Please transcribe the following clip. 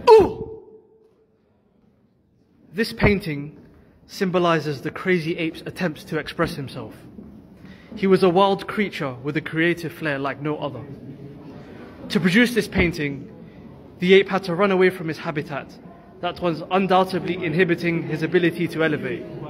Ooh! This painting symbolizes the crazy ape's attempts to express himself. He was a wild creature with a creative flair like no other. To produce this painting, the ape had to run away from his habitat that was undoubtedly inhibiting his ability to elevate.